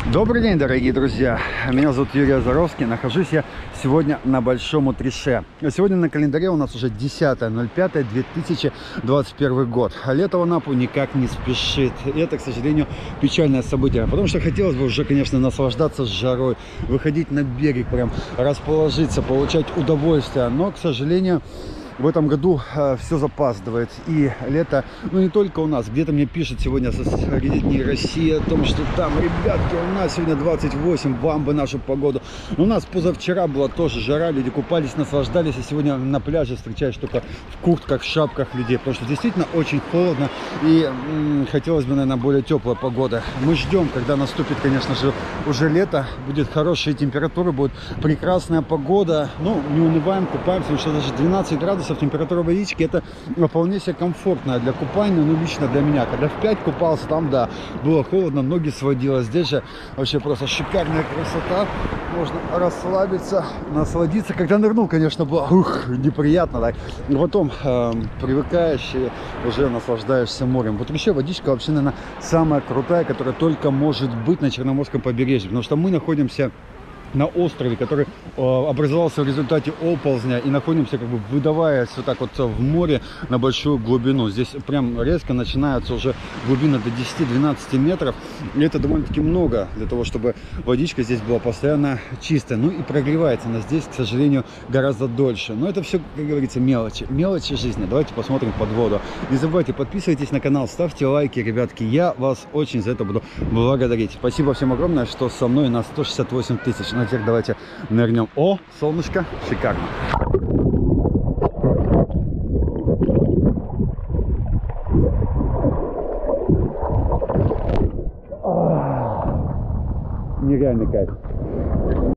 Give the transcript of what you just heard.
Добрый день, дорогие друзья! Меня зовут Юрий Озоровский. Нахожусь я сегодня на Большом Утрише. Сегодня на календаре у нас уже 10.05.2021 год. А лето в Анапу никак не спешит. И это, к сожалению, печальное событие. Потому что хотелось бы уже, конечно, наслаждаться жарой, выходить на берег, прям расположиться, получать удовольствие. Но, к сожалению, в этом году все запаздывает. И лето, ну не только у нас. Где-то мне пишут сегодня со средней России о том, что там, ребятки, у нас сегодня 28, вам бы нашу погоду. У нас позавчера была тоже жара, люди купались, наслаждались. И сегодня на пляже встречаешь только в куртках, в шапках людей. Потому что действительно очень холодно. И хотелось бы, наверное, более теплая погода. Мы ждем, когда наступит, конечно же, уже лето. Будет хорошие температуры, будет прекрасная погода. Ну, не унываем, купаемся, потому что даже 12 градусов температура водички, это вполне себе комфортная для купания, ну лично для меня. Когда в 5 купался, там, да, было холодно, ноги сводило. Здесь же вообще просто шикарная красота, можно расслабиться, насладиться. Когда нырнул, конечно, было неприятно, так. Но потом привыкаешь и уже наслаждаешься морем. Вот вообще водичка вообще, наверное, самая крутая, которая только может быть на Черноморском побережье, потому что мы находимся на острове, который образовался в результате оползня, и находимся, как бы выдаваясь вот так вот в море на большую глубину. Здесь прям резко начинается уже глубина до 10-12 метров, и это довольно-таки много для того, чтобы водичка здесь была постоянно чистая. Ну и прогревается она здесь, к сожалению, гораздо дольше. Но это все, как говорится, мелочи. Мелочи жизни. Давайте посмотрим под воду. Не забывайте, подписывайтесь на канал, ставьте лайки, ребятки. Я вас очень за это буду благодарить. Спасибо всем огромное, что со мной на 168 тысяч. Ну, теперь давайте нырнем. О, солнышко, шикарно. Нереальный кайф.